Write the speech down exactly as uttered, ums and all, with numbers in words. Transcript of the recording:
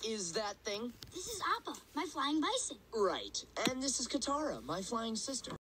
is that thing? This is Appa, my flying bison. Right. And this is Katara, my flying sister.